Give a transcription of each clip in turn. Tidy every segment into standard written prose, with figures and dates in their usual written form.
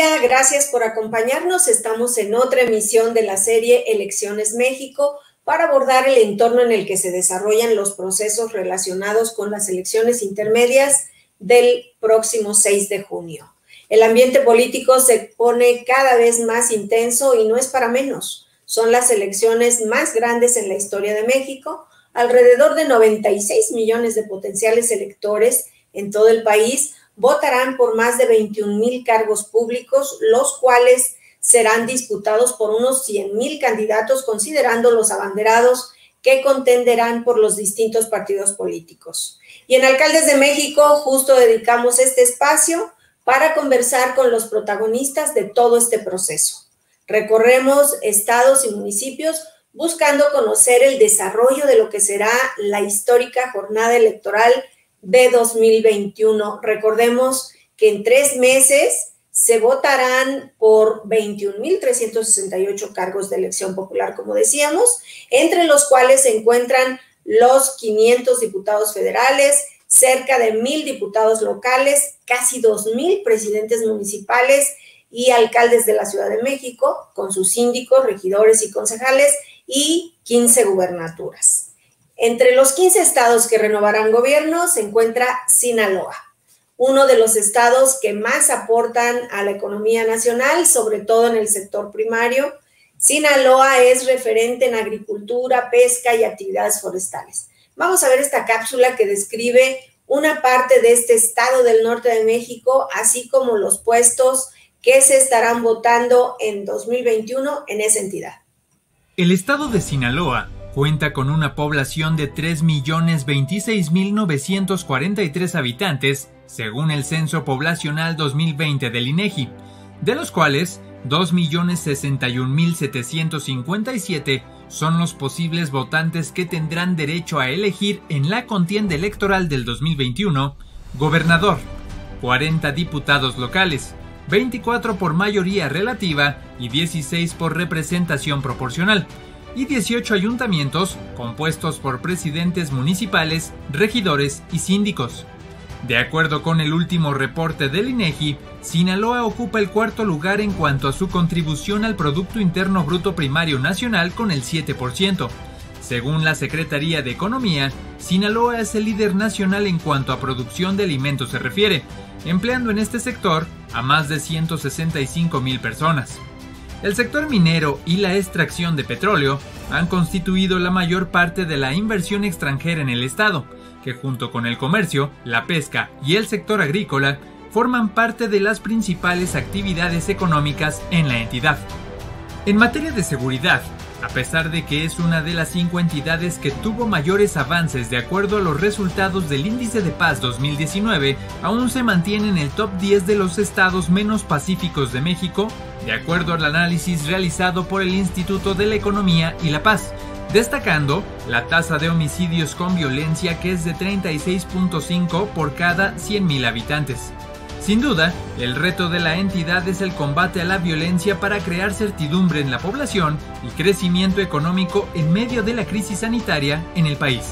día, gracias por acompañarnos. Estamos en otra emisión de la serie Elecciones México para abordar el entorno en el que se desarrollan los procesos relacionados con las elecciones intermedias del próximo 6 de junio. El ambiente político se pone cada vez más intenso y no es para menos. Son las elecciones más grandes en la historia de México. Alrededor de 96 millones de potenciales electores en todo el país votarán por más de 21,000 cargos públicos, los cuales serán disputados por unos 100,000 candidatos, considerando los abanderados que contenderán por los distintos partidos políticos. Y en Alcaldes de México justo dedicamos este espacio para conversar con los protagonistas de todo este proceso. Recorremos estados y municipios buscando conocer el desarrollo de lo que será la histórica jornada electoral de 2021. Recordemos que en 3 meses se votarán por 21,368 cargos de elección popular, como decíamos, entre los cuales se encuentran los 500 diputados federales, cerca de 1,000 diputados locales, casi 2,000 presidentes municipales y alcaldes de la Ciudad de México, con sus síndicos, regidores y concejales, y 15 gubernaturas. Entre los 15 estados que renovarán gobierno se encuentra Sinaloa, uno de los estados que más aportan a la economía nacional, sobre todo en el sector primario. Sinaloa es referente en agricultura, pesca y actividades forestales. Vamos a ver esta cápsula que describe una parte de este estado del norte de México, así como los puestos que se estarán votando en 2021 en esa entidad. El estado de Sinaloa cuenta con una población de 3,026,943 habitantes, según el Censo Poblacional 2020 del INEGI, de los cuales 2,061,757 son los posibles votantes que tendrán derecho a elegir en la contienda electoral del 2021, gobernador, 40 diputados locales, 24 por mayoría relativa y 16 por representación proporcional, y 18 ayuntamientos compuestos por presidentes municipales, regidores y síndicos. De acuerdo con el último reporte del INEGI, Sinaloa ocupa el 4º lugar en cuanto a su contribución al Producto Interno Bruto Primario Nacional con el 7%. Según la Secretaría de Economía, Sinaloa es el líder nacional en cuanto a producción de alimentos se refiere, empleando en este sector a más de 165,000 personas. El sector minero y la extracción de petróleo han constituido la mayor parte de la inversión extranjera en el estado, que junto con el comercio, la pesca y el sector agrícola forman parte de las principales actividades económicas en la entidad. En materia de seguridad, a pesar de que es una de las 5 entidades que tuvo mayores avances de acuerdo a los resultados del Índice de Paz 2019, aún se mantiene en el top 10 de los estados menos pacíficos de México, de acuerdo al análisis realizado por el Instituto de la Economía y la Paz, destacando la tasa de homicidios con violencia, que es de 36.5 por cada 100,000 habitantes. Sin duda, el reto de la entidad es el combate a la violencia para crear certidumbre en la población y crecimiento económico en medio de la crisis sanitaria en el país.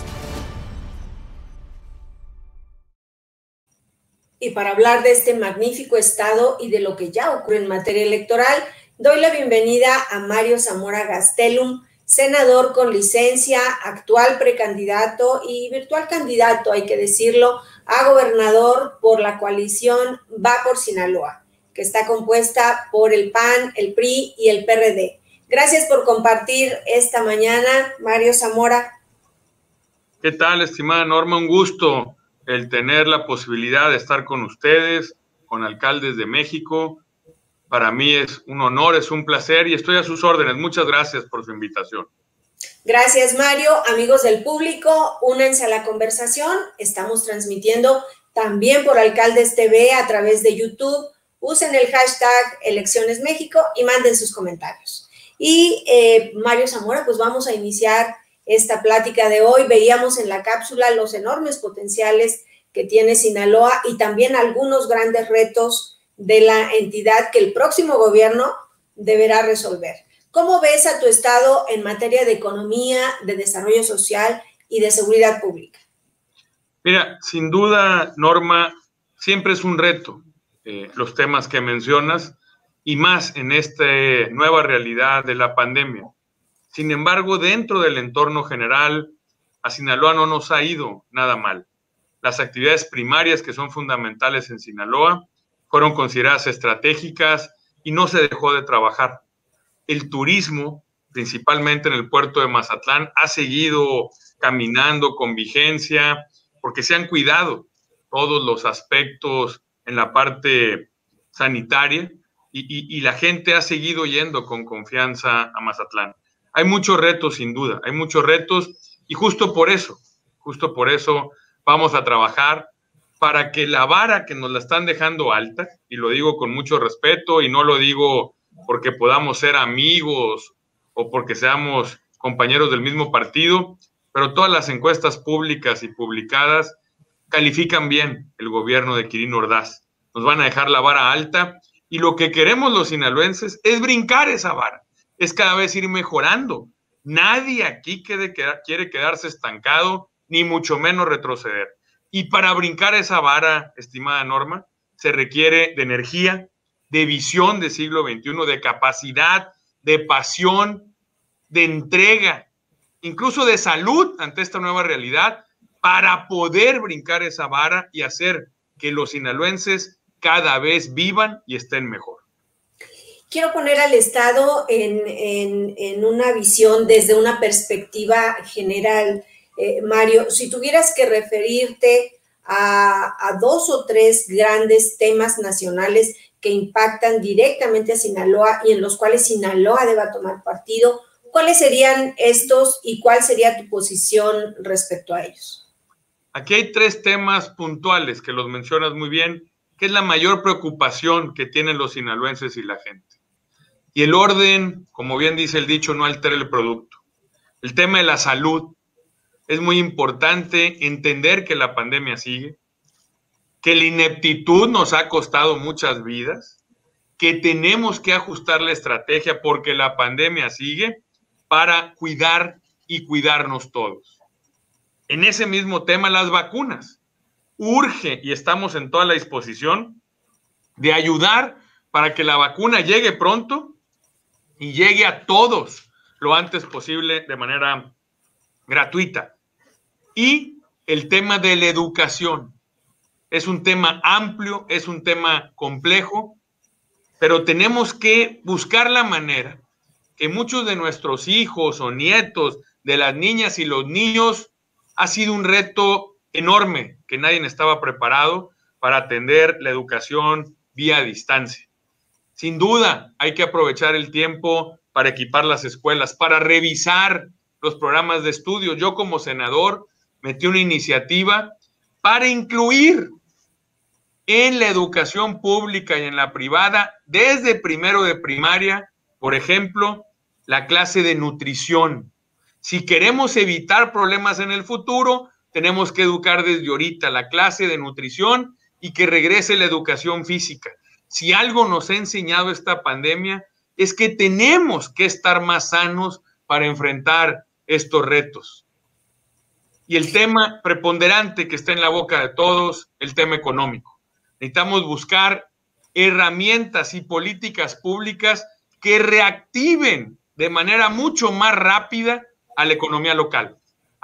Y para hablar de este magnífico estado y de lo que ya ocurre en materia electoral, doy la bienvenida a Mario Zamora Gastelum, senador con licencia, actual precandidato y virtual candidato, hay que decirlo, a gobernador por la coalición Va por Sinaloa, que está compuesta por el PAN, el PRI y el PRD. Gracias por compartir esta mañana, Mario Zamora. ¿Qué tal, estimada Norma? Un gusto el tener la posibilidad de estar con ustedes, con Alcaldes de México. Para mí es un honor, es un placer y estoy a sus órdenes. Muchas gracias por su invitación. Gracias, Mario. Amigos del público, únanse a la conversación. Estamos transmitiendo también por Alcaldes TV a través de YouTube. Usen el hashtag Elecciones México y manden sus comentarios. Y Mario Zamora, pues vamos a iniciar esta plática de hoy. Veíamos en la cápsula los enormes potenciales que tiene Sinaloa y también algunos grandes retos de la entidad que el próximo gobierno deberá resolver. ¿Cómo ves a tu estado en materia de economía, de desarrollo social y de seguridad pública? Mira, sin duda, Norma, siempre es un reto los temas que mencionas. y más en esta nueva realidad de la pandemia. Sin embargo, dentro del entorno general, a Sinaloa no nos ha ido nada mal. Las actividades primarias que son fundamentales en Sinaloa fueron consideradas estratégicas y no se dejó de trabajar. El turismo, principalmente en el puerto de Mazatlán, ha seguido caminando con vigencia porque se han cuidado todos los aspectos en la parte sanitaria y la gente ha seguido yendo con confianza a Mazatlán. Hay muchos retos, sin duda, hay muchos retos y justo por eso vamos a trabajar para que la vara que nos la están dejando alta, y lo digo con mucho respeto y no lo digo porque podamos ser amigos o porque seamos compañeros del mismo partido, pero todas las encuestas públicas y publicadas califican bien el gobierno de Quirino Ordaz. Nos van a dejar la vara alta y lo que queremos los sinaloenses es brincar esa vara, es cada vez ir mejorando. Nadie aquí quiere quedarse estancado, ni mucho menos retroceder. Y para brincar esa vara, estimada Norma, se requiere de energía, de visión del siglo XXI, de capacidad, de pasión, de entrega, incluso de salud ante esta nueva realidad, para poder brincar esa vara y hacer que los sinaloenses cada vez vivan y estén mejor. Quiero poner al Estado en una visión desde una perspectiva general. Mario, si tuvieras que referirte a 2 o 3 grandes temas nacionales que impactan directamente a Sinaloa y en los cuales Sinaloa deba tomar partido, ¿cuáles serían estos y cuál sería tu posición respecto a ellos? Aquí hay 3 temas puntuales que los mencionas muy bien, que es la mayor preocupación que tienen los sinaloenses y la gente. Y el orden, como bien dice el dicho, no altera el producto. El tema de la salud. Es muy importante entender que la pandemia sigue, que la ineptitud nos ha costado muchas vidas, que tenemos que ajustar la estrategia porque la pandemia sigue para cuidar y cuidarnos todos. En ese mismo tema, las vacunas. Urge y estamos en toda la disposición de ayudar para que la vacuna llegue pronto y llegue a todos lo antes posible de manera gratuita. Y el tema de la educación. Es un tema amplio, es un tema complejo, pero tenemos que buscar la manera que muchos de nuestros hijos o nietos, de las niñas y los niños, ha sido un reto enorme que nadie estaba preparado para atender la educación vía distancia. Sin duda, hay que aprovechar el tiempo para equipar las escuelas, para revisar los programas de estudio. Yo como senador metí una iniciativa para incluir en la educación pública y en la privada, desde primero de primaria, por ejemplo, la clase de nutrición. Si queremos evitar problemas en el futuro, tenemos que educar desde ahorita la clase de nutrición y que regrese la educación física. Si algo nos ha enseñado esta pandemia es que tenemos que estar más sanos para enfrentar estos retos. Y el tema preponderante que está en la boca de todos, el tema económico. Necesitamos buscar herramientas y políticas públicas que reactiven de manera mucho más rápida a la economía local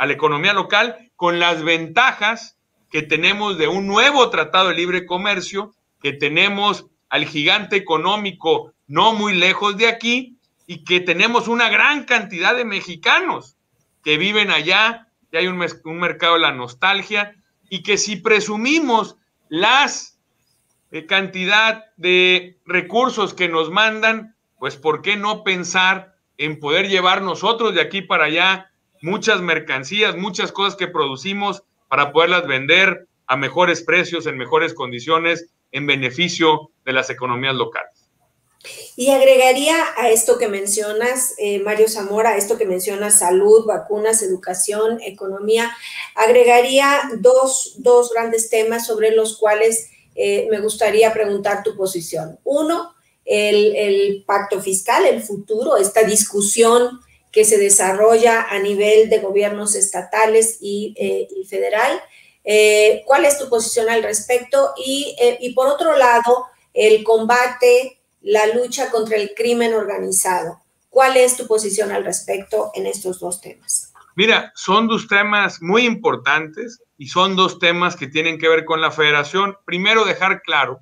con las ventajas que tenemos de un nuevo tratado de libre comercio, que tenemos al gigante económico no muy lejos de aquí y que tenemos una gran cantidad de mexicanos que viven allá, que hay un mercado de la nostalgia y que si presumimos las cantidad de recursos que nos mandan, pues ¿por qué no pensar en poder llevar nosotros de aquí para allá muchas mercancías, muchas cosas que producimos para poderlas vender a mejores precios, en mejores condiciones, en beneficio de las economías locales? Y agregaría a esto que mencionas, Mario Zamora, a esto que mencionas, salud, vacunas, educación, economía, agregaría dos grandes temas sobre los cuales me gustaría preguntar tu posición. Uno, el pacto fiscal, el futuro, esta discusión que se desarrolla a nivel de gobiernos estatales y federal. ¿Cuál es tu posición al respecto? Y por otro lado, el combate la lucha contra el crimen organizado. ¿Cuál es tu posición al respecto en estos dos temas? Mira, son dos temas muy importantes y son dos temas que tienen que ver con la federación. Primero, dejar claro,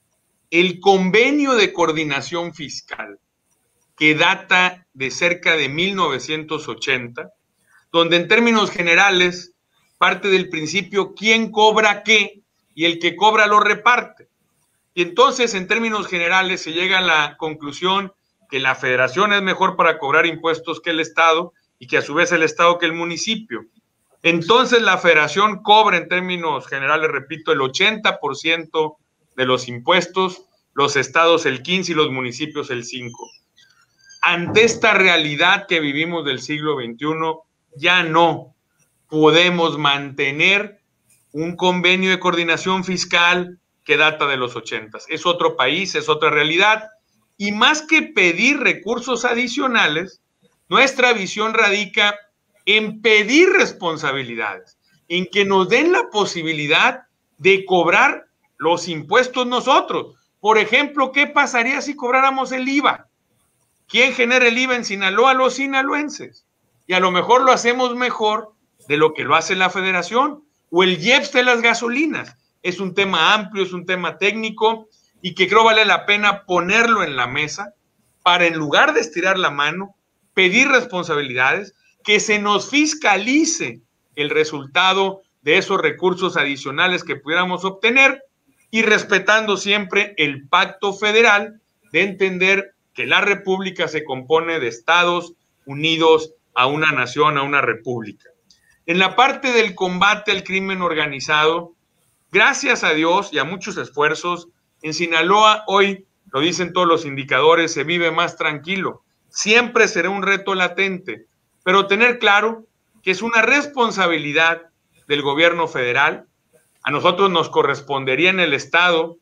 el convenio de coordinación fiscal que data de cerca de 1980, donde en términos generales parte del principio quién cobra qué y el que cobra lo reparte. Y entonces, en términos generales, se llega a la conclusión que la federación es mejor para cobrar impuestos que el Estado y que a su vez el Estado que el municipio. Entonces, la federación cobra en términos generales, repito, el 80% de los impuestos, los estados el 15% y los municipios el 5%. Ante esta realidad que vivimos del siglo XXI, ya no podemos mantener un convenio de coordinación fiscal que data de los 80. Es otro país, es otra realidad. Y más que pedir recursos adicionales, nuestra visión radica en pedir responsabilidades, en que nos den la posibilidad de cobrar los impuestos nosotros. Por ejemplo, ¿qué pasaría si cobráramos el IVA? ¿Quién genera el IVA en Sinaloa? Los sinaloenses. Y a lo mejor lo hacemos mejor de lo que lo hace la federación. O el IEPS de las gasolinas. Es un tema amplio, es un tema técnico y que creo vale la pena ponerlo en la mesa para, en lugar de estirar la mano, pedir responsabilidades, que se nos fiscalice el resultado de esos recursos adicionales que pudiéramos obtener y respetando siempre el pacto federal de entender que la república se compone de estados unidos a una nación, a una república. En la parte del combate al crimen organizado, gracias a Dios y a muchos esfuerzos, en Sinaloa hoy, lo dicen todos los indicadores, se vive más tranquilo. Siempre será un reto latente, pero tener claro que es una responsabilidad del gobierno federal. A nosotros nos correspondería en el Estado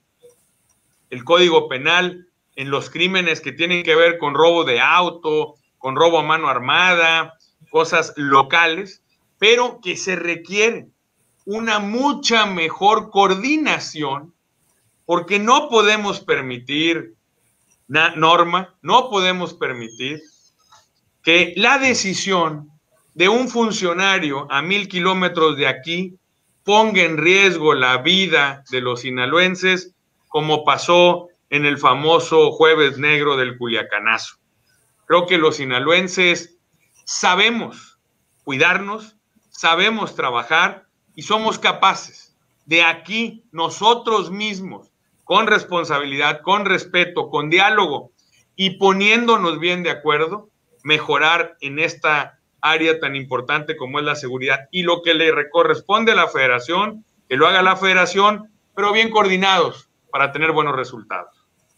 el Código Penal en los crímenes que tienen que ver con robo de auto, con robo a mano armada, cosas locales, pero que se requiere una mucha mejor coordinación, porque no podemos permitir, Norma, no podemos permitir que la decisión de un funcionario a 1000 kilómetros de aquí ponga en riesgo la vida de los sinaloenses, como pasó en el famoso Jueves Negro del Culiacanazo. Creo que los sinaloenses sabemos cuidarnos, sabemos trabajar y somos capaces de aquí nosotros mismos, con responsabilidad, con respeto, con diálogo y poniéndonos bien de acuerdo, mejorar en esta área tan importante como es la seguridad. Y lo que le corresponde a la federación, que lo haga la federación, pero bien coordinados para tener buenos resultados.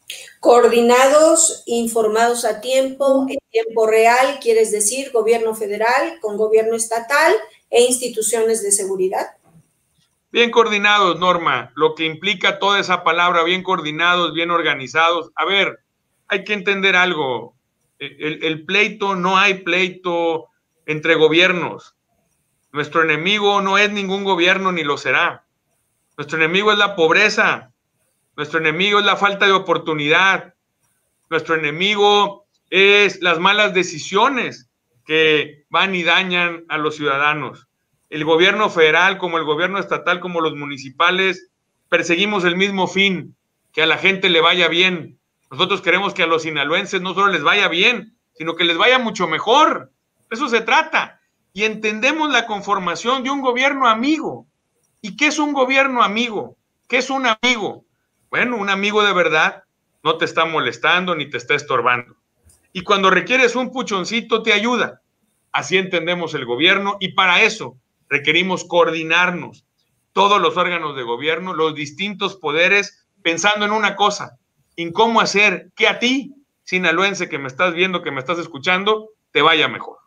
Coordinados, informados a tiempo, en tiempo real, quieres decir gobierno federal con gobierno estatal e instituciones de seguridad. Bien coordinados, Norma, lo que implica toda esa palabra, bien coordinados, bien organizados. A ver, hay que entender algo. El pleito, no hay pleito entre gobiernos. Nuestro enemigo no es ningún gobierno ni lo será. Nuestro enemigo es la pobreza. Nuestro enemigo es la falta de oportunidad. Nuestro enemigo es las malas decisiones que van y dañan a los ciudadanos. El gobierno federal, como el gobierno estatal, como los municipales, perseguimos el mismo fin, que a la gente le vaya bien. Nosotros queremos que a los sinaloenses no solo les vaya bien, sino que les vaya mucho mejor. De eso se trata. Y entendemos la conformación de un gobierno amigo. ¿Y qué es un gobierno amigo? ¿Qué es un amigo? Bueno, un amigo de verdad no te está molestando ni te está estorbando. Y cuando requieres un puchoncito, te ayuda. Así entendemos el gobierno y para eso requerimos coordinarnos. Todos los órganos de gobierno, los distintos poderes, pensando en una cosa, en cómo hacer que a ti, sinaloense que me estás viendo, que me estás escuchando, te vaya mejor.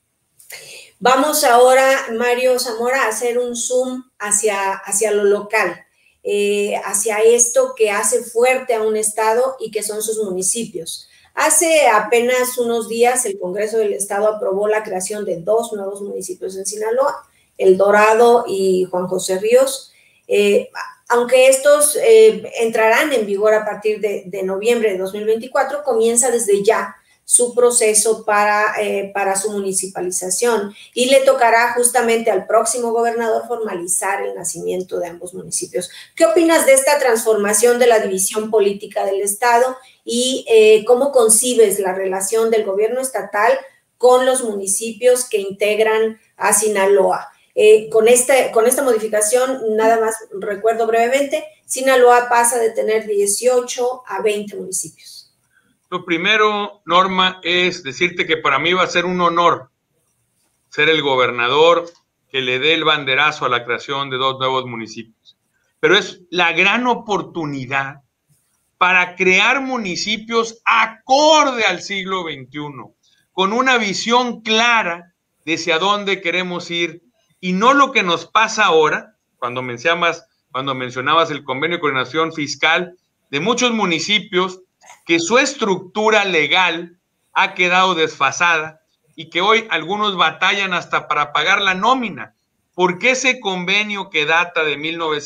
Vamos ahora, Mario Zamora, a hacer un zoom hacia lo local, hacia esto que hace fuerte a un estado y que son sus municipios. Hace apenas unos días el Congreso del Estado aprobó la creación de 2 nuevos municipios en Sinaloa, El Dorado y Juan José Ríos. Aunque estos entrarán en vigor a partir de noviembre de 2024, comienza desde ya su proceso para su municipalización y le tocará justamente al próximo gobernador formalizar el nacimiento de ambos municipios. ¿Qué opinas de esta transformación de la división política del Estado y cómo concibes la relación del gobierno estatal con los municipios que integran a Sinaloa? Con esta modificación, nada más recuerdo brevemente, Sinaloa pasa de tener 18 a 20 municipios. Lo primero, Norma, es decirte que para mí va a ser un honor ser el gobernador que le dé el banderazo a la creación de 2 nuevos municipios. Pero es la gran oportunidad para crear municipios acorde al siglo XXI, con una visión clara de hacia dónde queremos ir, y no lo que nos pasa ahora, cuando mencionabas el convenio de coordinación fiscal de muchos municipios, que su estructura legal ha quedado desfasada y que hoy algunos batallan hasta para pagar la nómina, porque ese convenio que data de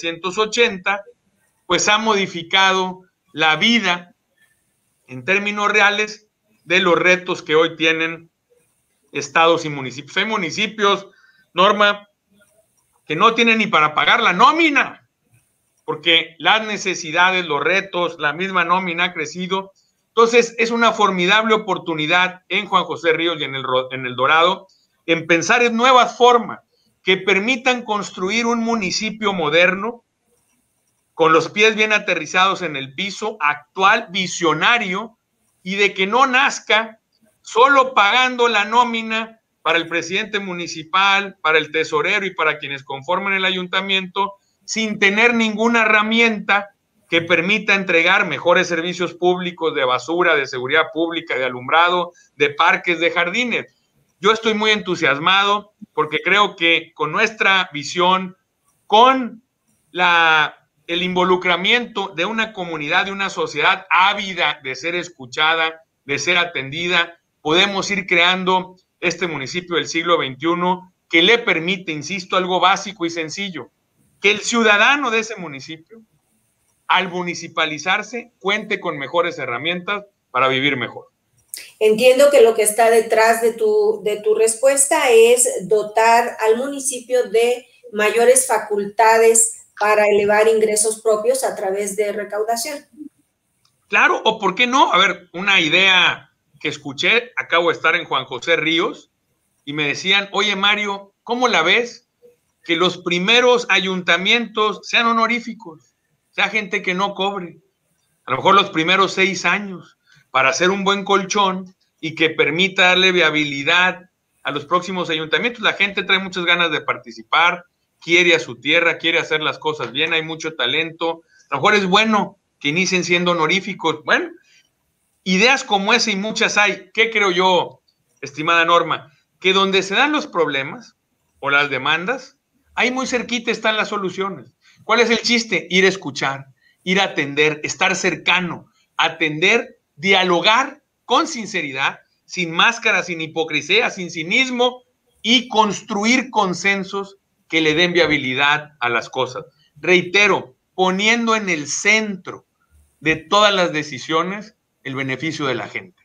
1980, pues ha modificado la vida en términos reales de los retos que hoy tienen estados y municipios. Hay municipios, Norma, que no tienen ni para pagar la nómina, porque las necesidades, los retos, la misma nómina ha crecido. Entonces, es una formidable oportunidad en Juan José Ríos y en el Dorado en pensar en nuevas formas que permitan construir un municipio moderno, con los pies bien aterrizados en el piso, actual, visionario, y de que no nazca solo pagando la nómina para el presidente municipal, para el tesorero y para quienes conforman el ayuntamiento, sin tener ninguna herramienta que permita entregar mejores servicios públicos de basura, de seguridad pública, de alumbrado, de parques, de jardines. Yo estoy muy entusiasmado porque creo que con nuestra visión, con el involucramiento de una comunidad, de una sociedad ávida de ser escuchada, de ser atendida, podemos ir creando este municipio del siglo XXI que le permite, insisto, algo básico y sencillo, que el ciudadano de ese municipio, al municipalizarse, cuente con mejores herramientas para vivir mejor. Entiendo que lo que está detrás de tu respuesta es dotar al municipio de mayores facultades para elevar ingresos propios a través de recaudación. Claro, o por qué no. A ver, una idea que escuché, acabo de estar en Juan José Ríos, y me decían, oye Mario, ¿cómo la ves? Que los primeros ayuntamientos sean honoríficos, sea gente que no cobre, a lo mejor los primeros 6 años, para hacer un buen colchón y que permita darle viabilidad a los próximos ayuntamientos. La gente trae muchas ganas de participar, quiere a su tierra, quiere hacer las cosas bien, hay mucho talento. A lo mejor es bueno que inicien siendo honoríficos. Bueno, ideas como esa y muchas hay. ¿Qué creo yo, estimada Norma? Que donde se dan los problemas o las demandas, ahí muy cerquita están las soluciones. ¿Cuál es el chiste? Ir a escuchar, ir a atender, estar cercano, atender, dialogar con sinceridad, sin máscara, sin hipocresía, sin cinismo, y construir consensos que le den viabilidad a las cosas. Reitero, poniendo en el centro de todas las decisiones el beneficio de la gente.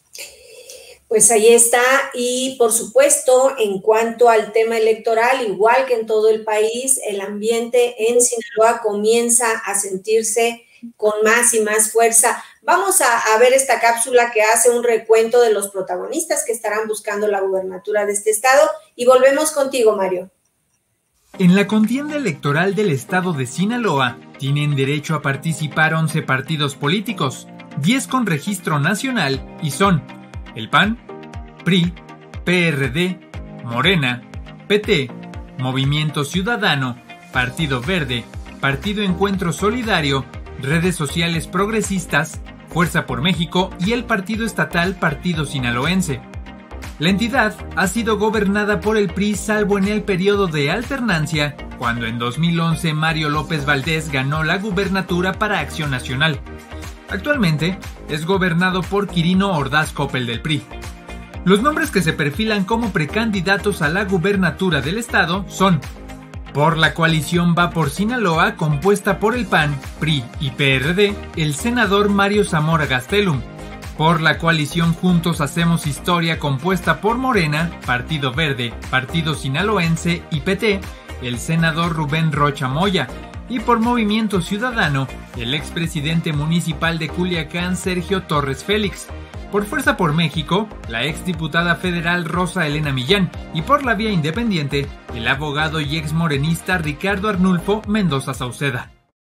Pues ahí está, y por supuesto, en cuanto al tema electoral, igual que en todo el país, el ambiente en Sinaloa comienza a sentirse con más y más fuerza. Vamos a ver esta cápsula que hace un recuento de los protagonistas que estarán buscando la gubernatura de este estado, y volvemos contigo, Mario. En la contienda electoral del estado de Sinaloa, tienen derecho a participar 11 partidos políticos, 10 con registro nacional, y son el PAN, PRI, PRD, Morena, PT, Movimiento Ciudadano, Partido Verde, Partido Encuentro Solidario, Redes Sociales Progresistas, Fuerza por México y el partido estatal Partido Sinaloense. La entidad ha sido gobernada por el PRI salvo en el periodo de alternancia, cuando en 2011 Mario López Valdés ganó la gubernatura para Acción Nacional. Actualmente es gobernado por Quirino Ordaz Coppel del PRI. Los nombres que se perfilan como precandidatos a la gubernatura del estado son Por la coalición Va por Sinaloa, compuesta por el PAN, PRI y PRD, el senador Mario Zamora Gastelum. Por la coalición Juntos Hacemos Historia, compuesta por Morena, Partido Verde, Partido Sinaloense y PT, el senador Rubén Rocha Moya. Y por Movimiento Ciudadano, el expresidente municipal de Culiacán, Sergio Torres Félix. Por Fuerza por México, la exdiputada federal Rosa Elena Millán. Y por la vía independiente, el abogado y exmorenista Ricardo Arnulfo Mendoza Sauceda.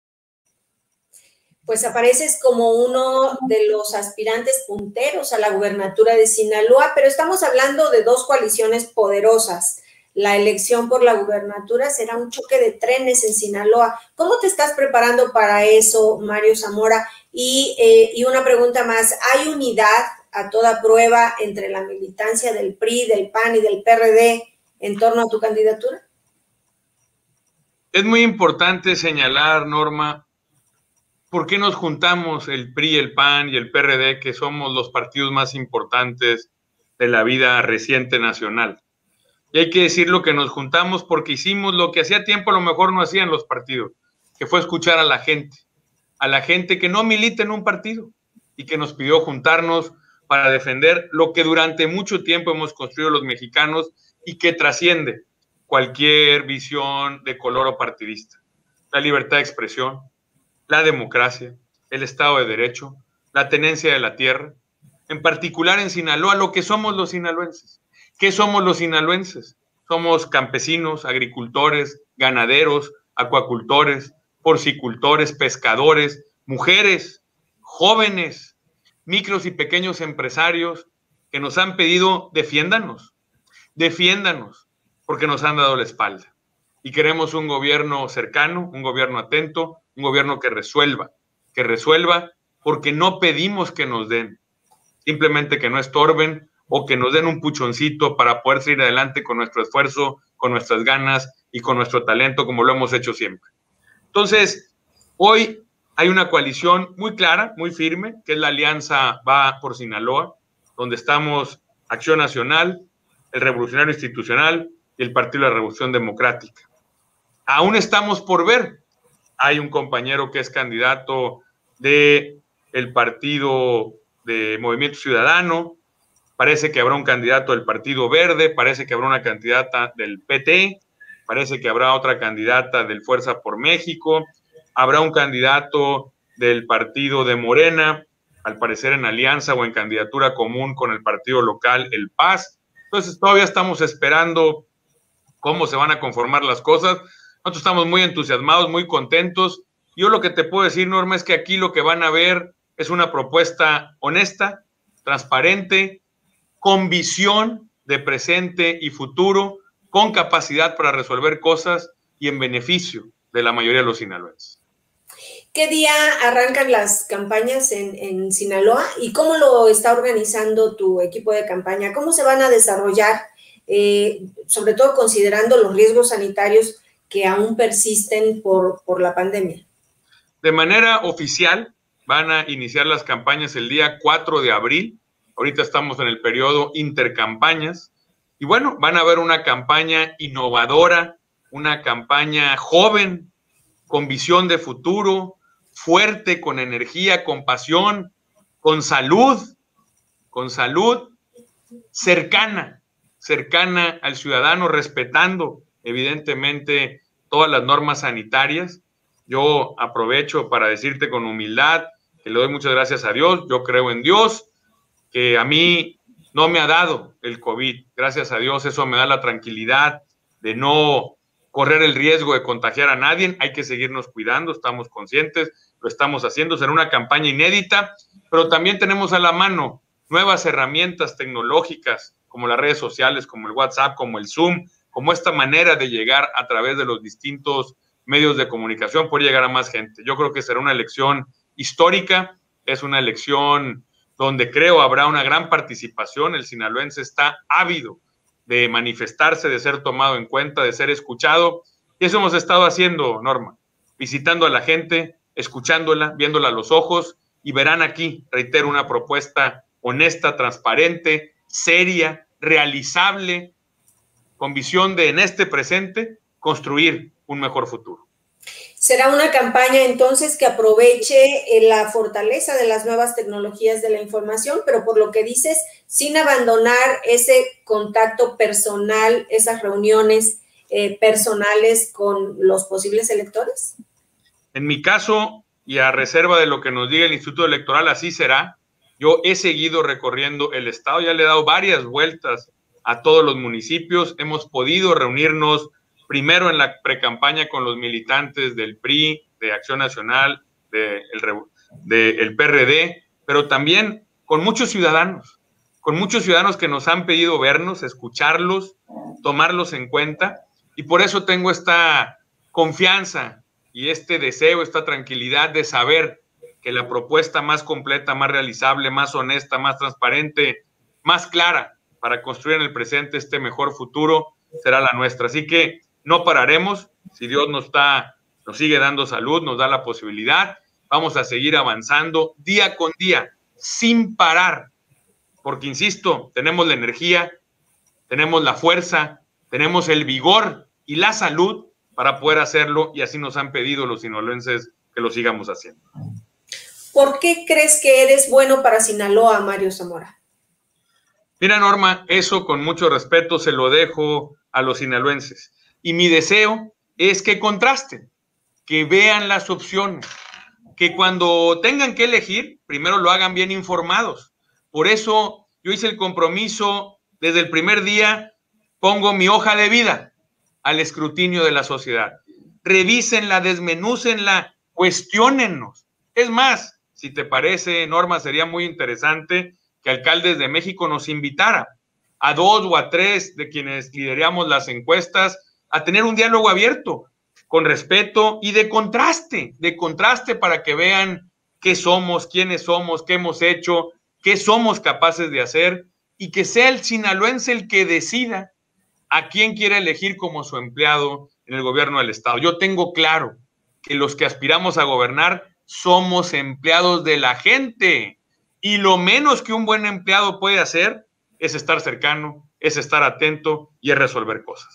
Pues apareces como uno de los aspirantes punteros a la gubernatura de Sinaloa, pero estamos hablando de dos coaliciones poderosas. La elección por la gubernatura será un choque de trenes en Sinaloa. ¿Cómo te estás preparando para eso, Mario Zamora? Y una pregunta más, ¿hay unidad a toda prueba entre la militancia del PRI, del PAN y del PRD en torno a tu candidatura? Es muy importante señalar, Norma, por qué nos juntamos el PRI, el PAN y el PRD, que somos los partidos más importantes de la vida reciente nacional. Y hay que decirlo que nos juntamos porque hicimos lo que hacía tiempo a lo mejor no hacían los partidos, que fue escuchar a la gente que no milita en un partido y que nos pidió juntarnos para defender lo que durante mucho tiempo hemos construido los mexicanos y que trasciende cualquier visión de color o partidista. La libertad de expresión, la democracia, el Estado de Derecho, la tenencia de la tierra, en particular en Sinaloa, lo que somos los sinaloenses. ¿Qué somos los sinaloenses? Somos campesinos, agricultores, ganaderos, acuacultores, porcicultores, pescadores, mujeres, jóvenes, micros y pequeños empresarios que nos han pedido defiéndanos, porque nos han dado la espalda. Y queremos un gobierno cercano, un gobierno atento, un gobierno que resuelva porque no pedimos que nos den, simplemente que no estorben o que nos den un puchoncito para poder seguir adelante con nuestro esfuerzo, con nuestras ganas y con nuestro talento, como lo hemos hecho siempre. Entonces, hoy hay una coalición muy clara, muy firme, que es la Alianza Va por Sinaloa, donde estamos Acción Nacional, el Revolucionario Institucional y el Partido de la Revolución Democrática. Aún estamos por ver. Hay un compañero que es candidato del Partido de Movimiento Ciudadano, parece que habrá un candidato del Partido Verde, parece que habrá una candidata del PT, parece que habrá otra candidata del Fuerza por México, habrá un candidato del partido de Morena, al parecer en alianza o en candidatura común con el partido local, el PAS. Entonces todavía estamos esperando cómo se van a conformar las cosas. Nosotros estamos muy entusiasmados, muy contentos. Yo lo que te puedo decir, Norma, es que aquí lo que van a ver es una propuesta honesta, transparente, con visión de presente y futuro, con capacidad para resolver cosas y en beneficio de la mayoría de los sinaloenses. ¿Qué día arrancan las campañas en Sinaloa y cómo lo está organizando tu equipo de campaña? ¿Cómo se van a desarrollar, sobre todo considerando los riesgos sanitarios que aún persisten por la pandemia? De manera oficial van a iniciar las campañas el día 4 de abril. Ahorita estamos en el periodo intercampañas y bueno, van a ver una campaña innovadora, una campaña joven, con visión de futuro, fuerte, con energía, con pasión, con salud, cercana al ciudadano, respetando evidentemente todas las normas sanitarias. Yo aprovecho para decirte con humildad que le doy muchas gracias a Dios, yo creo en Dios, que a mí no me ha dado el COVID, gracias a Dios, eso me da la tranquilidad de no correr el riesgo de contagiar a nadie. Hay que seguirnos cuidando, estamos conscientes, lo estamos haciendo, será una campaña inédita, pero también tenemos a la mano nuevas herramientas tecnológicas como las redes sociales, como el WhatsApp, como el Zoom, como esta manera de llegar a través de los distintos medios de comunicación, poder llegar a más gente. Yo creo que será una elección histórica, es una elección donde creo habrá una gran participación. El sinaloense está ávido de manifestarse, de ser tomado en cuenta, de ser escuchado, y eso hemos estado haciendo, Norma, visitando a la gente, escuchándola, viéndola a los ojos, y verán aquí, reitero, una propuesta honesta, transparente, seria, realizable, con visión de en este presente construir un mejor futuro. Será una campaña entonces que aproveche la fortaleza de las nuevas tecnologías de la información, pero por lo que dices, sin abandonar ese contacto personal, esas reuniones personales con los posibles electores. En mi caso, y a reserva de lo que nos diga el Instituto Electoral, así será. Yo he seguido recorriendo el estado, ya le he dado varias vueltas a todos los municipios, hemos podido reunirnos primero en la precampaña con los militantes del PRI, de Acción Nacional, del PRD, pero también con muchos ciudadanos que nos han pedido vernos, escucharlos, tomarlos en cuenta, y por eso tengo esta confianza y este deseo, esta tranquilidad de saber que la propuesta más completa, más realizable, más honesta, más transparente, más clara para construir en el presente este mejor futuro será la nuestra. Así que no pararemos, si Dios nos sigue dando salud, nos da la posibilidad, vamos a seguir avanzando día con día, sin parar, porque insisto, tenemos la energía, tenemos la fuerza, tenemos el vigor y la salud para poder hacerlo, y así nos han pedido los sinaloenses que lo sigamos haciendo. ¿Por qué crees que eres bueno para Sinaloa, Mario Zamora? Mira, Norma, eso con mucho respeto se lo dejo a los sinaloenses. Y mi deseo es que contrasten, que vean las opciones, que cuando tengan que elegir, primero lo hagan bien informados. Por eso yo hice el compromiso desde el primer día, pongo mi hoja de vida al escrutinio de la sociedad. Revísenla, desmenúcenla, cuestiónennos. Es más, si te parece, Norma, sería muy interesante que Alcaldes de México nos invitara a 2 o a 3 de quienes lideramos las encuestas a tener un diálogo abierto, con respeto y de contraste para que vean qué somos, quiénes somos, qué hemos hecho, qué somos capaces de hacer, y que sea el sinaloense el que decida a quién quiere elegir como su empleado en el gobierno del estado. Yo tengo claro que los que aspiramos a gobernar somos empleados de la gente, y lo menos que un buen empleado puede hacer es estar cercano, es estar atento y es resolver cosas.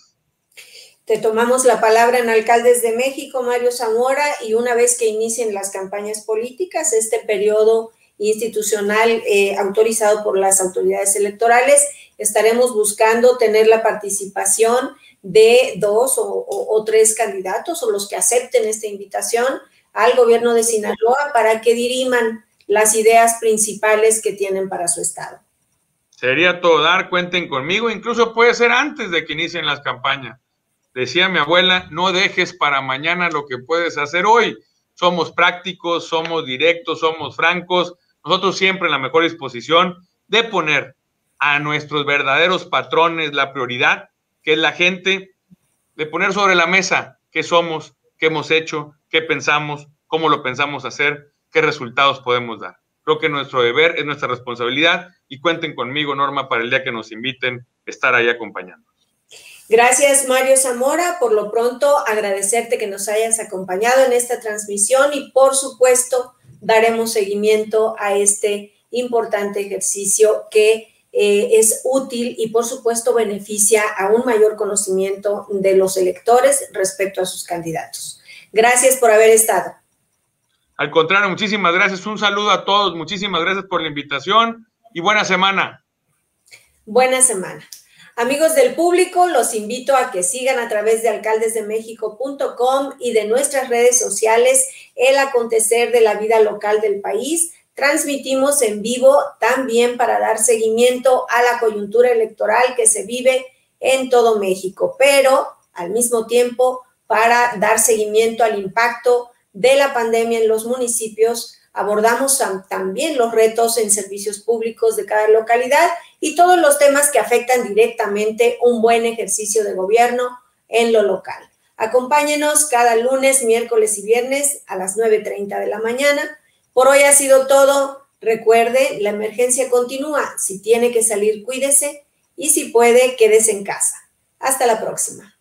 Te tomamos la palabra en Alcaldes de México, Mario Zamora, y una vez que inicien las campañas políticas, este periodo institucional autorizado por las autoridades electorales, estaremos buscando tener la participación de 2 o 3 candidatos o los que acepten esta invitación al gobierno de Sinaloa para que diriman las ideas principales que tienen para su estado. Sería todo dar, cuenten conmigo, incluso puede ser antes de que inicien las campañas. Decía mi abuela, no dejes para mañana lo que puedes hacer hoy. Somos prácticos, somos directos, somos francos. Nosotros siempre en la mejor disposición de poner a nuestros verdaderos patrones la prioridad, que es la gente, de poner sobre la mesa qué somos, qué hemos hecho, qué pensamos, cómo lo pensamos hacer, qué resultados podemos dar. Creo que nuestro deber es nuestra responsabilidad, y cuenten conmigo, Norma, para el día que nos inviten, estar ahí acompañando. Gracias, Mario Zamora. Por lo pronto, agradecerte que nos hayas acompañado en esta transmisión y, por supuesto, daremos seguimiento a este importante ejercicio que es útil y, por supuesto, beneficia a un mayor conocimiento de los electores respecto a sus candidatos. Gracias por haber estado. Al contrario, muchísimas gracias. Un saludo a todos. Muchísimas gracias por la invitación y buena semana. Buena semana. Amigos del público, los invito a que sigan a través de alcaldesdemexico.com y de nuestras redes sociales el acontecer de la vida local del país. Transmitimos en vivo también para dar seguimiento a la coyuntura electoral que se vive en todo México, pero al mismo tiempo para dar seguimiento al impacto de la pandemia en los municipios. Abordamos también los retos en servicios públicos de cada localidad y todos los temas que afectan directamente un buen ejercicio de gobierno en lo local. Acompáñenos cada lunes, miércoles y viernes a las 9:30 de la mañana. Por hoy ha sido todo. Recuerde, la emergencia continúa. Si tiene que salir, cuídese, y si puede, quédese en casa. Hasta la próxima.